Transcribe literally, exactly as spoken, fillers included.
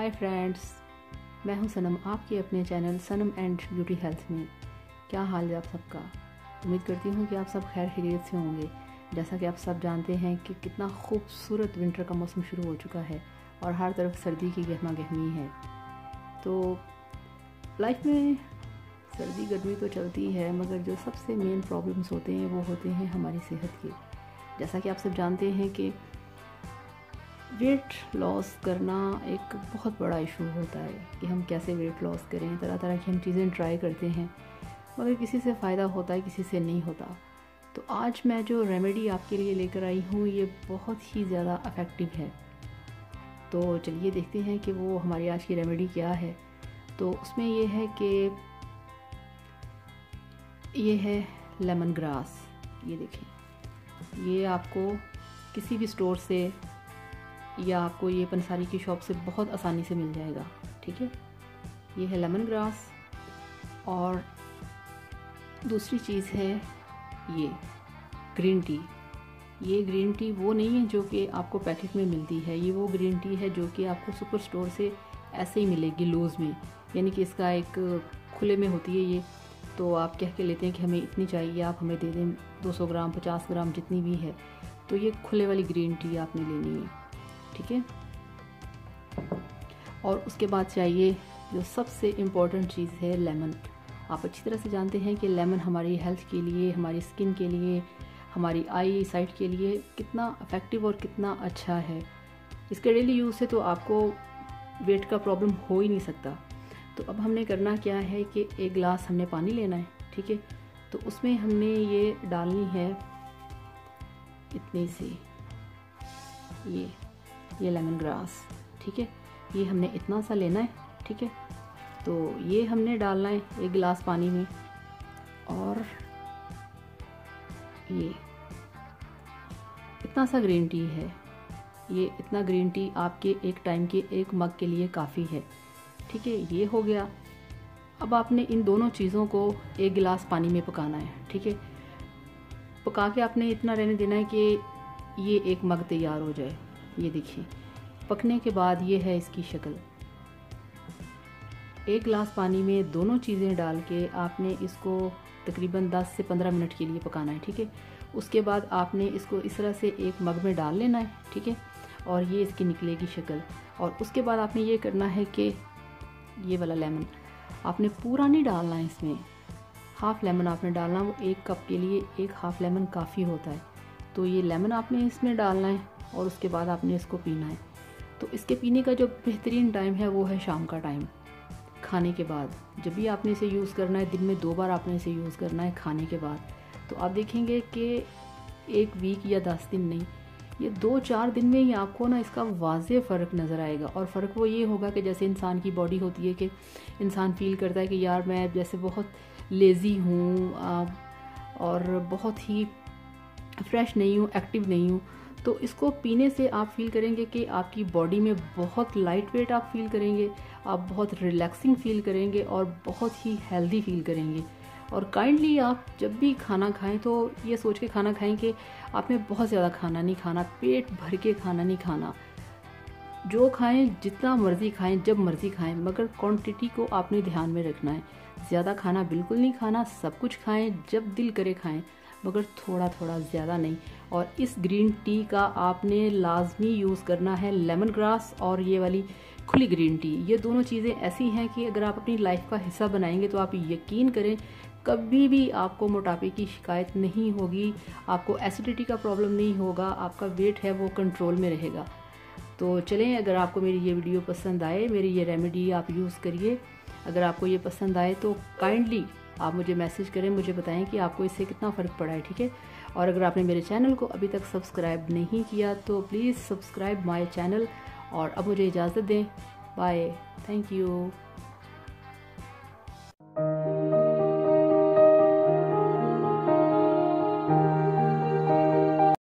Hi friends, मैं हूं सनम, आपके अपने channel Sanam and beauty health में। क्या हाल है आप सबका? उम्मीद करती हूं कि आप सब खैर खैरियत से होंगे। जैसा कि आप सब जानते हैं कि कितना खूबसूरत विंटर का मौसम शुरू हो चुका है और हर तरफ सर्दी की गहमा गहमी है। तो लाइफ में सर्दी गर्मी तो चलती है, मगर जो सबसे मेन प्रॉब्लम्स होते हैं वो होते हैं हमारी सेहत के। जैसा कि आप सब जानते हैं कि वेट लॉस करना एक बहुत बड़ा इशू होता है कि हम कैसे वेट लॉस करें। तरह तरह की हम चीज़ें ट्राई करते हैं, मगर किसी से फ़ायदा होता है, किसी से नहीं होता। तो आज मैं जो रेमेडी आपके लिए लेकर आई हूँ ये बहुत ही ज़्यादा इफ़ेक्टिव है। तो चलिए देखते हैं कि वो हमारी आज की रेमेडी क्या है। तो उसमें ये है कि ये है लेमन ग्रास। ये देखें, ये आपको किसी भी स्टोर से या आपको ये पंसारी की शॉप से बहुत आसानी से मिल जाएगा। ठीक है, ये है लेमन ग्रास। और दूसरी चीज़ है ये ग्रीन टी। ये ग्रीन टी वो नहीं है जो कि आपको पैकेट में मिलती है, ये वो ग्रीन टी है जो कि आपको सुपर स्टोर से ऐसे ही मिलेगी लूज़ में, यानी कि इसका एक खुले में होती है ये। तो आप कह के लेते हैं कि हमें इतनी चाहिए, आप हमें दे दें दो सौ ग्राम पचास ग्राम जितनी भी है। तो ये खुले वाली ग्रीन टी आपने लेनी है। ठीक है, और उसके बाद चाहिए जो सबसे इम्पॉर्टेंट चीज़ है लेमन। आप अच्छी तरह से जानते हैं कि लेमन हमारी हेल्थ के लिए, हमारी स्किन के लिए, हमारी आई साइट के लिए कितना इफ़ेक्टिव और कितना अच्छा है। इसके डेली यूज़ से तो आपको वेट का प्रॉब्लम हो ही नहीं सकता। तो अब हमने करना क्या है कि एक गिलास हमने पानी लेना है। ठीक है, तो उसमें हमने ये डालनी है इतनी सी ये ये लेमन ग्रास। ठीक है, ये हमने इतना सा लेना है। ठीक है, तो ये हमने डालना है एक गिलास पानी में। और ये इतना सा ग्रीन टी है, ये इतना ग्रीन टी आपके एक टाइम के एक मग के लिए काफ़ी है। ठीक है, ये हो गया। अब आपने इन दोनों चीज़ों को एक गिलास पानी में पकाना है। ठीक है, पका के आपने इतना रहने देना है कि ये एक मग तैयार हो जाए। ये देखिए, पकने के बाद ये है इसकी शक्ल। एक गिलास पानी में दोनों चीज़ें डाल के आपने इसको तकरीबन दस से पंद्रह मिनट के लिए पकाना है। ठीक है, उसके बाद आपने इसको इस तरह से एक मग में डाल लेना है। ठीक है, और ये इसकी निकलेगी शक्ल। और उसके बाद आपने ये करना है कि ये वाला लेमन आपने पूरा नहीं डालना है, इसमें हाफ़ लेमन आपने डालना। वो एक कप के लिए एक हाफ़ लेमन काफ़ी होता है। तो ये लेमन आपने इसमें डालना है और उसके बाद आपने इसको पीना है। तो इसके पीने का जो बेहतरीन टाइम है वो है शाम का टाइम, खाने के बाद। जब भी आपने इसे यूज़ करना है, दिन में दो बार आपने इसे यूज़ करना है खाने के बाद। तो आप देखेंगे कि एक वीक या दस दिन नहीं, ये दो चार दिन में ही आपको ना इसका वाज़े फ़र्क नज़र आएगा। और फ़र्क वो ये होगा कि जैसे इंसान की बॉडी होती है कि इंसान फील करता है कि यार मैं जैसे बहुत लेज़ी हूँ और बहुत ही फ्रेश नहीं हूँ, एक्टिव नहीं हूँ। तो इसको पीने से आप फील करेंगे कि आपकी बॉडी में बहुत लाइट वेट आप फील करेंगे, आप बहुत रिलैक्सिंग फील करेंगे और बहुत ही हेल्दी फील करेंगे। और काइंडली आप जब भी खाना खाएं तो ये सोच के खाना खाएं कि आपने बहुत ज़्यादा खाना नहीं खाना, पेट भर के खाना नहीं खाना। जो खाएं जितना मर्ज़ी खाएं, जब मर्ज़ी खाएं, मगर क्वांटिटी को आपने ध्यान में रखना है। ज़्यादा खाना बिल्कुल नहीं खाना, सब कुछ खाएं, जब दिल करे खाएं, मगर थोड़ा थोड़ा, ज़्यादा नहीं। और इस ग्रीन टी का आपने लाजमी यूज़ करना है लेमन ग्रास और ये वाली खुली ग्रीन टी। ये दोनों चीज़ें ऐसी हैं कि अगर आप अपनी लाइफ का हिस्सा बनाएंगे तो आप यकीन करें कभी भी आपको मोटापे की शिकायत नहीं होगी, आपको एसिडिटी का प्रॉब्लम नहीं होगा, आपका वेट है वो कंट्रोल में रहेगा। तो चलें, अगर आपको मेरी ये वीडियो पसंद आए, मेरी ये रेमेडी आप यूज़ करिए। अगर आपको ये पसंद आए तो काइंडली आप मुझे मैसेज करें, मुझे बताएं कि आपको इससे कितना फ़र्क पड़ा है। ठीक है, और अगर आपने मेरे चैनल को अभी तक सब्सक्राइब नहीं किया तो प्लीज़ सब्सक्राइब माय चैनल। और अब मुझे इजाज़त दें, बाय, थैंक यू।